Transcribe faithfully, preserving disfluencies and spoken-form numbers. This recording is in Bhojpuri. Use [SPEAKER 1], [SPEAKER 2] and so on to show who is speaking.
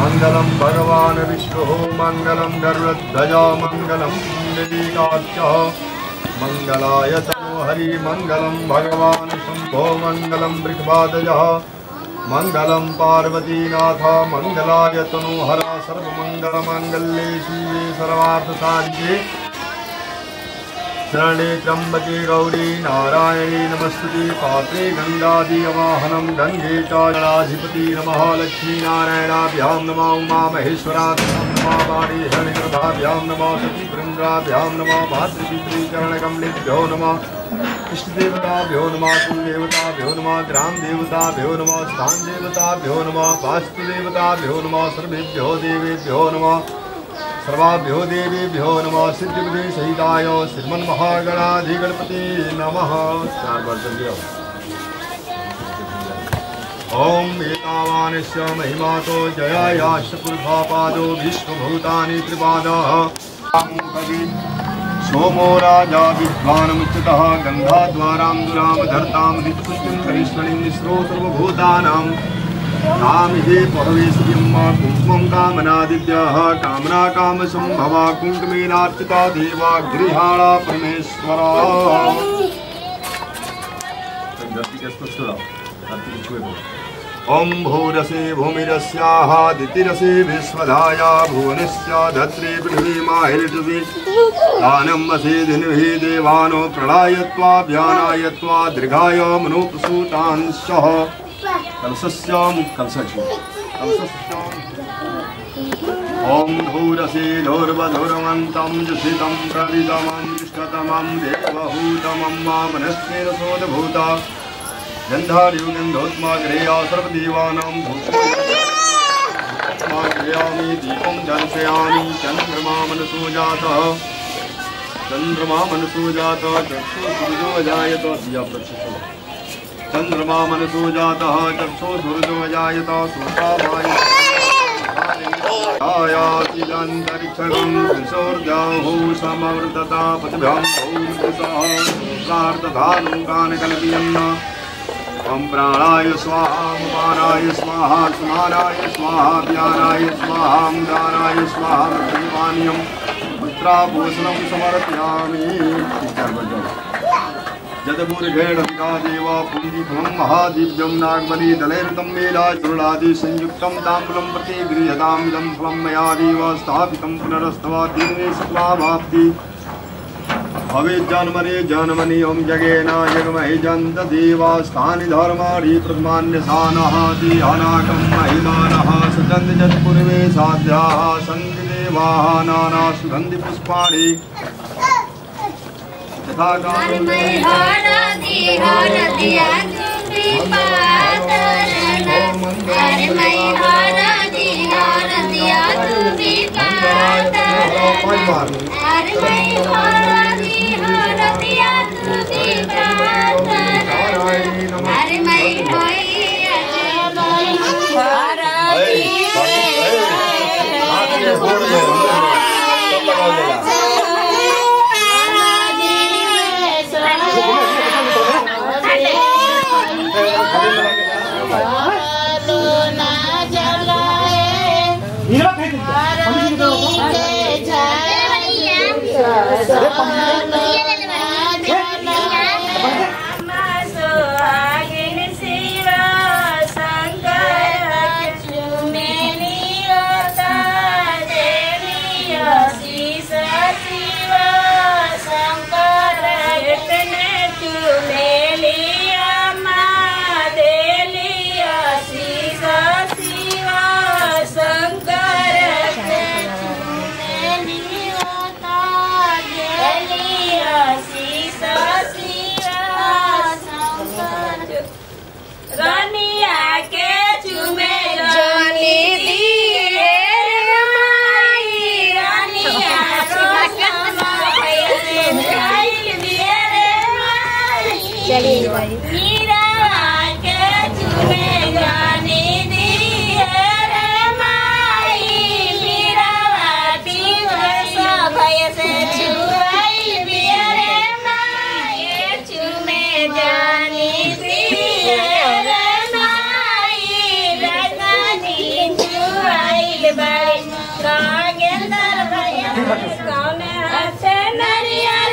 [SPEAKER 1] मंगलम भगवान विष्णु मंगलम गरुड़ध्वज मंगलम पुंडरीकाक्ष मंगलाय तनोहरि मंगलम भगवान शंभो मंगलम वृषभाध्वजः मंगलम पार्वतीनाथ मंगलाय तनोहर सर्वमंगलमांगल्ये शिवे सर्वार्थसाधिके शरणे त्र्यंबके गौरी नारायणी नमस्तुते पात्रे गंगादिवाहनं गंगे च गणाधिपति नमः लक्ष्मी नारायणाभ्यां नमः उमा महेश्वराभ्यां नमः वाणी हरिप्रभाभ्यां नमः सतीवृन्दाभ्यां नमः भातृपितृचरणकमलेभ्यो नमः इष्टदेवताभ्यो नमः कुलदेवताभ्यो नमः ग्रामदेवताभ्यो नमः स्थानदेवताभ्यो नमः वास्तुदेवताभ्यो नमः सर्वेभ्यो देवेभ्यो नमः सर्वाभ्यो देवेभ्यो नमः सिद्धिबुद्धि सहिताय श्रीमन्महागणाधिगणपति नमः। चार बार चल गया। ओम एतावानस्य महिमा तो जयायाश्च पुरुषापादो विश्वभूतानि त्रिपादः सोमो राजा विद्वानमुच्यतः गन्धाद्वारां दुरां धर्तां ऋतुपुष्टिं करिष्मणिं स्रो सर्वभूतानां काम हे पहवेश्यम्मा कुङ्कुमं कामनादिभ्यः कामना काम संभवा कुङ्कुमेनार्चिता देवा गृहाणा परमेश्वरा। ओम भूरसे भूमिरस्याः दितिरसे विश्वधाया भुवनस्य धत्रे पृथिवी माहिरजसि दानं वसे धिन्विः देवानो प्रलयत्वा व्यानायत्वा दीर्घाय मनुप्रसूतांशः कलशस्याम कलशचि कलशस्याम ओम धूरसे धूर्वधूरवन्तं जुषितं प्रविदमं दृष्टतमं देवहूतमं मामनस्तेन सोदभूता गन्धार्यो गन्धोत्माग्रेया सर्वदेवानां भूषयामि दीपं दर्शयामि चन्द्रमा मनसो जातः चन्द्रमा मनसो जातः चक्षुर्सूर्यो अजायत दिया प्रक्षिप्तः चंद्रमा मनसो जातः चक्षो सूर्यो अजायत सूर्यायातिदन्तरिक्षगं विसोर्जाहु समवर्तता पतिभ्यां भौतसार्धधानुकानकल्पयन्न ॐ प्राणाय स्वाहा उपानाय स्वाहा समानाय स्वाहा व्यानाय स्वाहा दानाय स्वाहा मृत्युपानीयं पुत्राभूषणं समर्पयामि। जदपूर्घेणा देवा पुंजीफलं महादिव्यं नागबली दलैर्तं मेलाचूर्णादि संयुक्तं ताम्बूलं प्रति गृह्यताम् इदं फलं मया देव स्थापितं पुनरस्तवा दिने सत्त्वावाप्ति भवेत् जन्मने जन्मनि ओं जगेन जगमहि जन्त देवास्थानि धर्माणि प्रथमान्यसानः देहानाकं महिमानः सचन्द जत्पूर्वे साध्याः सन्ति देवाः नाना सुगन्धिपुष्पाणि
[SPEAKER 2] शंकर कौन हसे नरिया